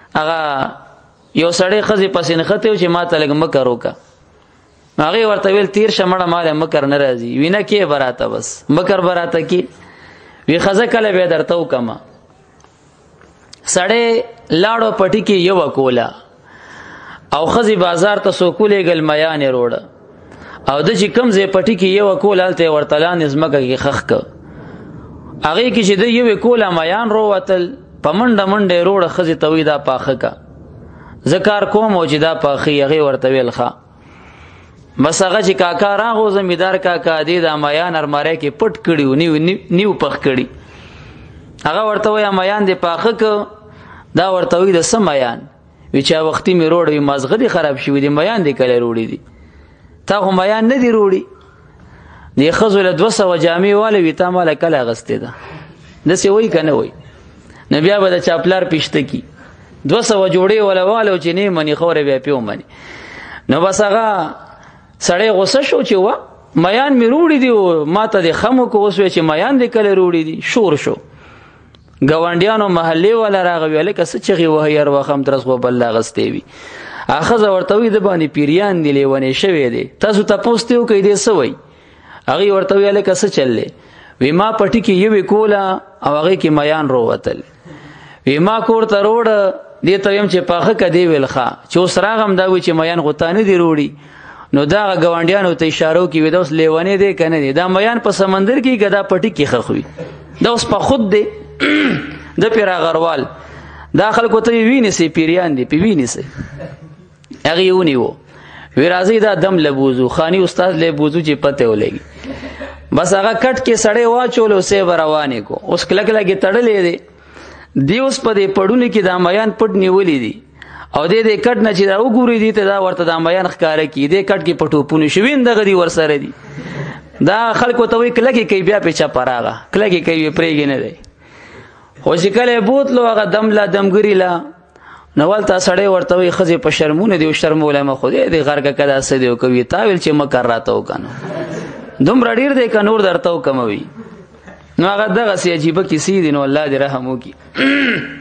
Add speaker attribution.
Speaker 1: هغه یو سړی خزي پسې نخته چې ما ته لګ مکر وکا هغه ورته ویل تیر شمړه مال مکر ناراضي وینا کې براته بس مکر براته کې وی خزه کله به درته وکما سړی لاړو پټی کې یو کولا او خزي بازار ته سوکولې ګل میان روړه او د چې کم زې پټی کې یو کولالته ورتلان زمکه کې خخ ک هغه کې چې د یو کولا میان رو وتل پمنډه منډه روړه خزي تویدا پاخه کا ذکر کوم او چې دا پاخي هغه ورته ویل ښا بس هغه چې کاکا راغو زمیدار کاکا دې د میان ارماره کې پټ کړیو نیو پخ کړی هغه ورته وای میان دې پاخه ک دا ورته وی د سمیان وی چې وختي می روړې مازغه دي خراب شوی دي میان دې کله روړې دي تا خو میان نه دی روړي دې خزل 200 جامې والے وی تا مال کله غسته ده دسې وای کنه وای نبي ابا د چاپلار پښته کی 200 جوړې ولا والو چې نه منی خوره بیا پیو منی نو بس هغه سړی غوسه شو چې وا میان می روړي دي ماته د خمو کو وسوي چې میان دې کله روړي دي شور شو ګوانډیانو محلي ولا راغوي الکه سچغي وه ير وخم درس غو بل غستې وي اخذ ورته وي د باندې پیریان دی لیونه شوي دي تاسو تاسو ته کوي دې سوي هغه ورته وی الکه څه چللې وی ما پټی کې یو کولا او هغه کې میان رو وتل وی ما کور ته روړ دې ته يم چې پاخه کدی ویلخه چې اوس راغم دا وی چې میان غوتانه دی روړي نو دا غوانډیانو ته اشاره کوي ودا اوس لیونه دی کنه دی دا میان په سمندر کې غدا پټی کې خخوي دا اوس په خود دی د پیرا غروال دا خلکو ته ویني سي پیریان دي پیویني سي هغه یونی وو وی راځي دا دم لبوزو خاني استاد لبوزو چې پته ولګي بس هغه کټ کې سړې واچولو سه روانې کو اوس کله کله کې تړلې دي دی اوس په دې پړونی کې دا میان پټ نیولې دي او دې کټ نه چې دا وګوري دي ته دا ورته دا میان ښکارا کی دې کټ کې پټو پونه شوین دغه دی ورسره دي دا خلکو ته وی کله کې بیا په چا پراغه کله کې کوي پرېګ نه دی خو چې کله بوتلو هغه دم لا دمګری لا نوال تا سړی ورته وی خزه په شرمونه دی شرموله ما خو دې غرګه کدا سه دی کوي تاویل چې مکر راته وکنه دوم رډیر دی ک نور درته وکموي نو هغه دغه سی عجیب کیسې دي نو الله دې رحم وکي